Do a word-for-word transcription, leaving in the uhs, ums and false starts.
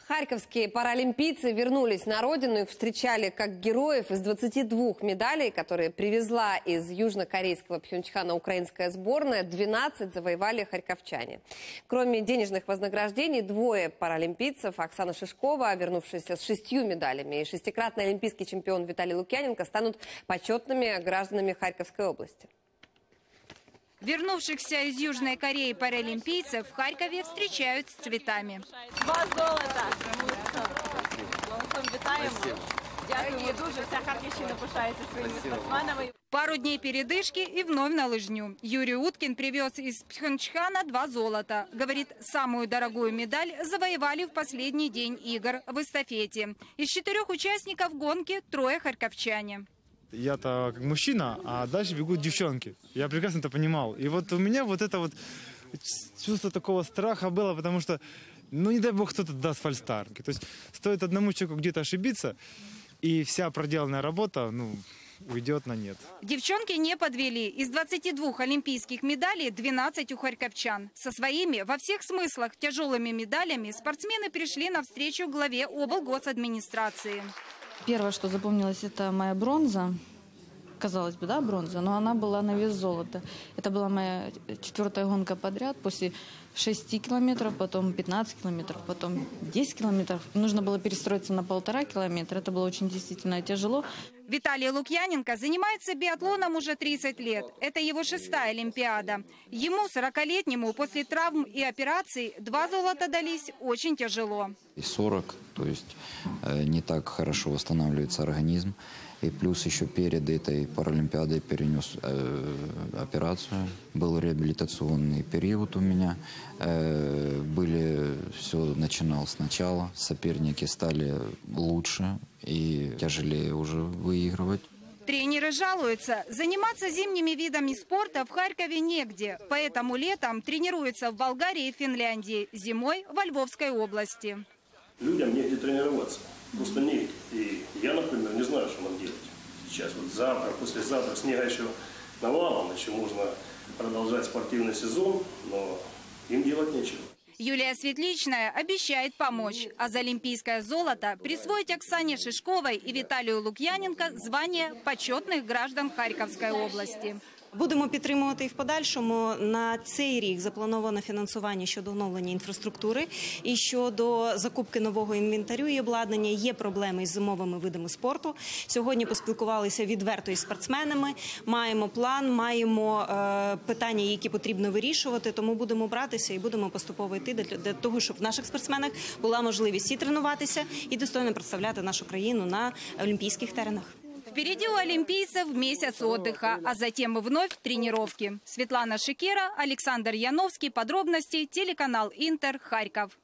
Харьковские паралимпийцы вернулись на родину. Их встречали как героев. Из двадцати двух медалей, которые привезла из южнокорейского Пхенчхана украинская сборная, двенадцать завоевали харьковчане. Кроме денежных вознаграждений, двое паралимпийцев, Оксана Шишкова, вернувшаяся с шестью медалями, и шестикратный олимпийский чемпион Виталий Лукьяненко, станут почетными гражданами Харьковской области. Вернувшихся из Южной Кореи паралимпийцев в Харькове встречают с цветами. Два золота. Вітаємо. Дякуємо дуже. Вся Харківщина пишається своїми спортсменами. Пару дней передышки и вновь на лыжню. Юрий Уткин привез из Пхенчхана два золота. Говорит, самую дорогую медаль завоевали в последний день игр в эстафете. Из четырех участников гонки трое харьковчане. Я-то как мужчина, а дальше бегут девчонки. Я прекрасно это понимал. И вот у меня вот это вот чувство такого страха было, потому что, ну не дай бог, кто-то даст фальстарки. То есть стоит одному человеку где-то ошибиться, и вся проделанная работа, ну, уйдет на нет. Девчонки не подвели. Из двадцати двух олимпийских медалей двенадцать у харьковчан. Со своими во всех смыслах тяжелыми медалями спортсмены пришли навстречу главе облгосадминистрации. Первое, что запомнилось, это моя бронза. Казалось бы, да, бронза, но она была на вес золота. Это была моя четвертая гонка подряд. После шести километров, потом пятнадцать километров, потом десять километров. Нужно было перестроиться на полтора километра. Это было очень действительно тяжело. Виталий Лукьяненко занимается биатлоном уже тридцать лет. Это его шестая Олимпиада. Ему, сорокалетнему, после травм и операций, два золота дались очень тяжело. И сорок, то есть э, не так хорошо восстанавливается организм. И плюс еще перед этой паралимпиадой перенес э, операцию. Был реабилитационный период у меня. Э, были, все начинал сначала. Соперники стали лучше и тяжелее уже выигрывать. Тренеры жалуются, заниматься зимними видами спорта в Харькове негде. Поэтому летом тренируются в Болгарии и Финляндии, зимой во Львовской области. Людям негде тренироваться. Просто негде. И я, например, не знаю, что нам делать. Сейчас вот завтра, послезавтра снега еще навалом, еще можно продолжать спортивный сезон, но им делать нечего. Юлия Светличная обещает помочь, а за олимпийское золото присвоить Оксане Шишковой и Виталию Лукьяненко звание почетных граждан Харьковской области. Будемо підтримувати і в подальшому. На цей рік заплановано фінансування щодо оновлення інфраструктури і щодо закупки нового інвентарю і обладнання. Є проблеми із зимовими видами спорту. Сьогодні поспілкувалися відверто із спортсменами, маємо план, маємо е, питання, які потрібно вирішувати, тому будемо братися і будемо поступово йти для, для того, щоб в наших спортсменах була можливість і тренуватися, і достойно представляти нашу країну на олімпійських теренах. Впереди у олимпийцев месяц отдыха, а затем и вновь тренировки. Светлана Шикера, Александр Яновский. Подробности. Телеканал Интер. Харьков.